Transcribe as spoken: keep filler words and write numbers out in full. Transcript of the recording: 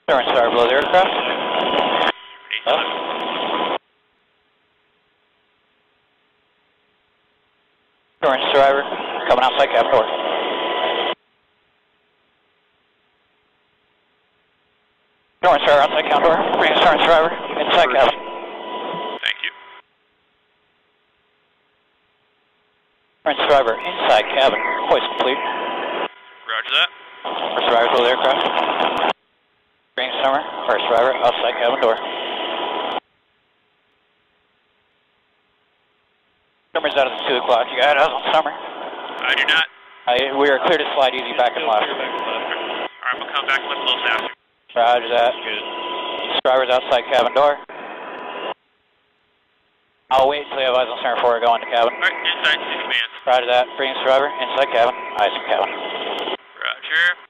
Current star below the aircraft. Oh. Current driver coming outside cabin door. Current driver outside cabin door. Bring current driver inside cabin. Thank you. Current driver inside cabin. Hoist complete. Roger that. First driver below the aircraft. Bring summer. First driver outside cabin door. Summer's out at two o'clock. You got us on summer? I do not. Uh, we are clear to slide easy back and left. Alright, we'll come back and lift a little faster. Roger that. Good. Driver's outside cabin door. I'll wait until you have eyes on center before I go into cabin. Alright, inside two commands. Roger that. Bring driver inside cabin. Eyes on cabin. Roger.